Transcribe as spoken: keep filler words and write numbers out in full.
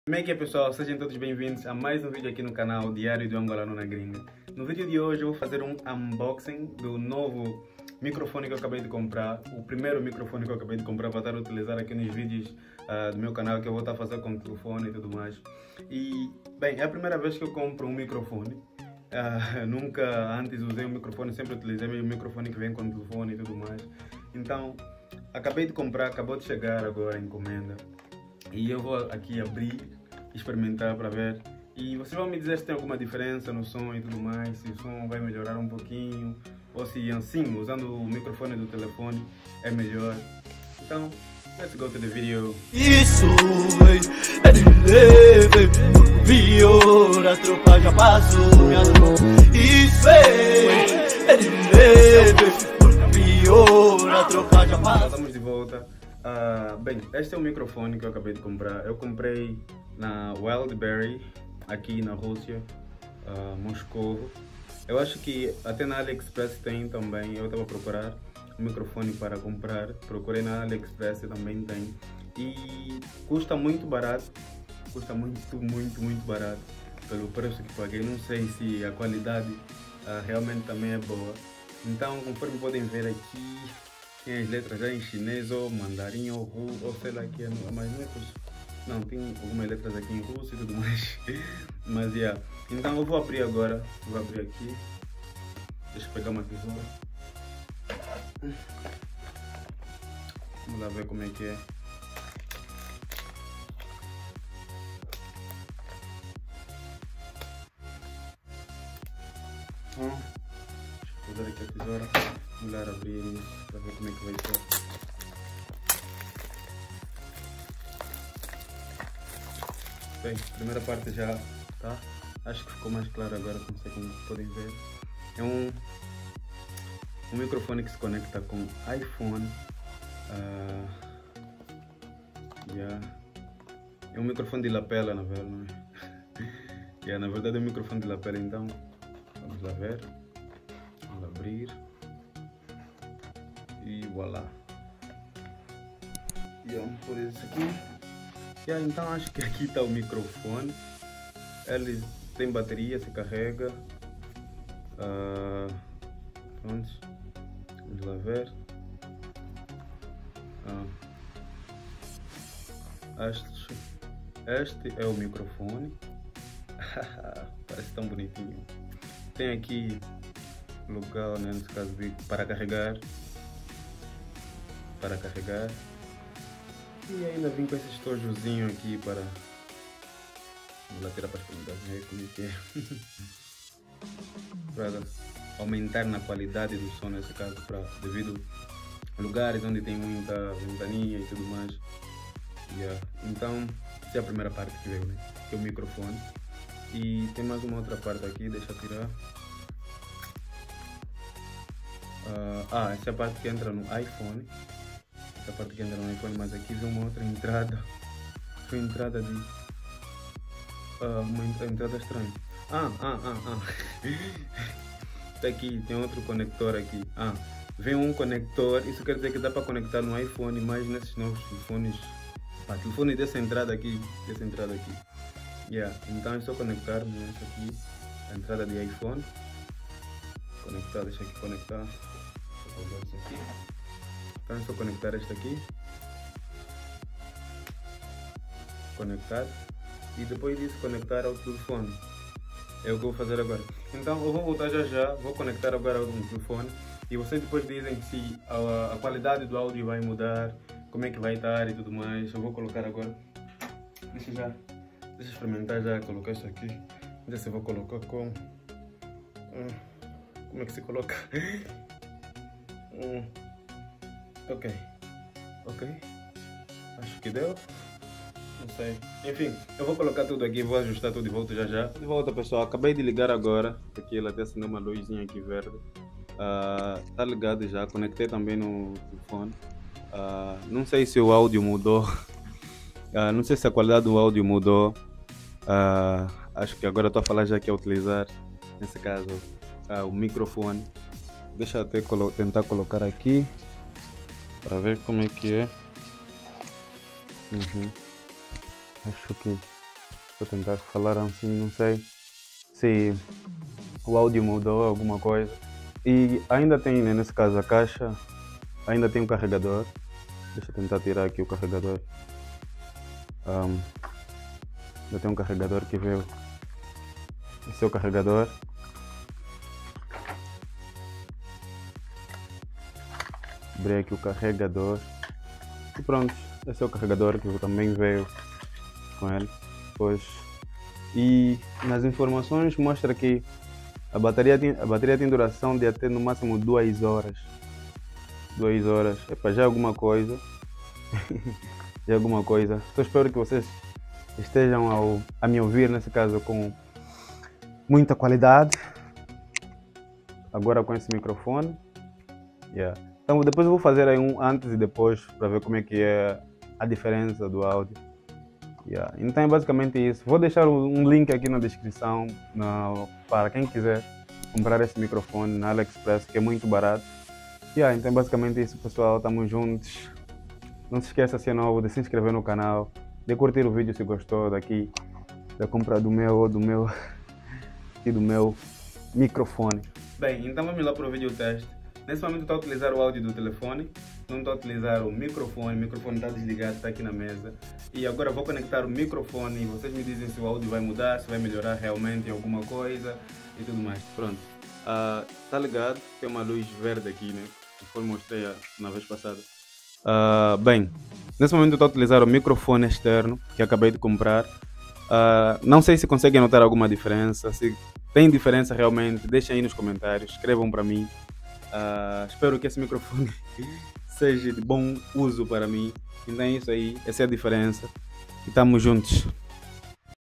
Como é que é, pessoal? Sejam todos bem-vindos a mais um vídeo aqui no canal Diário do Angolano na Gringa. No vídeo de hoje eu vou fazer um unboxing do novo microfone que eu acabei de comprar. O primeiro microfone que eu acabei de comprar para estar a utilizar aqui nos vídeos uh, do meu canal, que eu vou estar a fazer com o telefone e tudo mais. E, bem, é a primeira vez que eu compro um microfone. Uh, nunca antes usei um microfone, sempre utilizei o microfone que vem com o telefone e tudo mais. Então, acabei de comprar, acabou de chegar agora a encomenda. E eu vou aqui abrir, experimentar para ver. E vocês vão me dizer se tem alguma diferença no som e tudo mais, se o som vai melhorar um pouquinho, ou se assim, usando o microfone do telefone, é melhor. Então, let's go to the video. Isso é de leve, viu, a tropa já passou, minha mão. Isso é de leve, viu, a tropa já passou. Estamos de volta. Uh, bem, este é o microfone que eu acabei de comprar. Eu comprei na Wildberry, aqui na Rússia, uh, Moscou. Eu acho que até na AliExpress tem também. Eu estava a procurar um microfone para comprar. Procurei na AliExpress, também tem. E custa muito barato. Custa muito, muito, muito barato pelo preço que paguei. Não sei se a qualidade uh, realmente também é boa. Então, conforme podem ver aqui, tem as letras já em chinês ou mandarim ou ru, ou sei lá que é, mas não é russo. Não, tem algumas letras aqui em russo e tudo mais. Mas, yeah. Então eu vou abrir agora, vou abrir aqui. Deixa eu pegar uma tesoura. Vamos lá ver como é que é. Hum. Deixa eu usar aqui a tesoura. Vamos lá abrir isso para ver como é que vai ser. Bem, a primeira parte já tá. Acho que ficou mais claro agora, não sei como podem ver. É um, um microfone que se conecta com iPhone. Uh, yeah. É um microfone de lapela, na verdade, não é? Yeah, na verdade é um microfone de lapela, então vamos lá ver. Vamos abrir. E voilà. E vamos por isso aqui. Yeah, então acho que aqui está o microfone. Ele tem bateria, se carrega. Uh, pronto. Vamos lá ver. Ah. Este, este é o microfone. Parece tão bonitinho. Tem aqui lugar, né, nesse caso, para carregar. Para carregar. E ainda vim com esse estojozinho aqui para... Vamos lá tirar para experimentar ver como é que é. Para aumentar na qualidade do som, nesse caso, para, devido a lugares onde tem muita ventania e tudo mais. Yeah. Então, essa é a primeira parte que veio, né? Que é o microfone. E tem mais uma outra parte aqui, deixa eu tirar. Uh, ah, essa é a parte que entra no iPhone. Essa parte que entra no iPhone, mas aqui vem uma outra entrada. Foi entrada de... Uh, uma entrada estranha. Ah, ah, ah, ah. Tá aqui, tem outro conector aqui. Ah, vem um conector. Isso quer dizer que dá para conectar no iPhone, mas nesses novos telefones. Ah, telefone dessa entrada aqui. Dessa entrada aqui. Yeah. Então é só conectar nessa aqui. A entrada de iPhone. Conectar, deixa aqui conectar. Deixa eu pegar isso aqui. Então é só conectar este aqui. Conectar. E depois disso conectar ao telefone. É o que eu vou fazer agora. Então eu vou voltar já já. Vou conectar agora ao telefone. E vocês depois dizem se a, a qualidade do áudio vai mudar. Como é que vai estar e tudo mais. Eu vou colocar agora. Deixa já. Deixa eu experimentar já colocar isso aqui. Não sei se eu vou colocar com... Hum, como é que se coloca? hum. Ok, ok, acho que deu, não sei, enfim, eu vou colocar tudo aqui, vou ajustar tudo e volto já já. De volta, pessoal, acabei de ligar agora, aqui ela até acendeu uma luzinha aqui verde, uh, tá ligado já, conectei também no telefone, uh, não sei se o áudio mudou, uh, não sei se a qualidade do áudio mudou, uh, acho que agora estou a falar já que é utilizar, nesse caso, uh, o microfone. Deixa eu até colo tentar colocar aqui. Para ver como é que é. Uhum. Acho que Estou a tentar falar assim, não sei se o áudio mudou alguma coisa. E ainda tem, né, nesse caso, a caixa, ainda tem um carregador. Deixa eu tentar tirar aqui o carregador. Um, ainda tem um carregador que veio. Esse é o carregador. Abri aqui o carregador. E pronto, esse é o carregador que também veio com ele. Pois. E nas informações mostra que a bateria tem, a bateria tem duração de até no máximo duas horas. Duas horas. Epa, já é alguma coisa. Já é alguma coisa. Só espero que vocês estejam ao, a me ouvir, nesse caso, com muita qualidade. Agora com esse microfone. Yeah. Então depois eu vou fazer aí um antes e depois para ver como é que é a diferença do áudio. Yeah. Então é basicamente isso. Vou deixar um link aqui na descrição na, para quem quiser comprar esse microfone na AliExpress, que é muito barato. Yeah, então é basicamente isso, pessoal. Estamos juntos. Não se esqueça, se é novo, de se inscrever no canal, de curtir o vídeo se gostou daqui da compra do meu do meu e do meu microfone. Bem, então vamos lá para o vídeo teste. Nesse momento estou a utilizar o áudio do telefone, não estou a utilizar o microfone, o microfone está desligado, está aqui na mesa. E agora vou conectar o microfone e vocês me dizem se o áudio vai mudar, se vai melhorar realmente em alguma coisa e tudo mais. Pronto, uh, tá ligado, tem uma luz verde aqui, né? Conforme mostrei na vez passada. Uh, bem, nesse momento estou a utilizar o microfone externo que acabei de comprar. Uh, não sei se conseguem notar alguma diferença, se tem diferença realmente, deixem aí nos comentários, escrevam para mim. Uh, espero que esse microfone seja de bom uso para mim. Então é isso aí, essa é a diferença. E estamos juntos.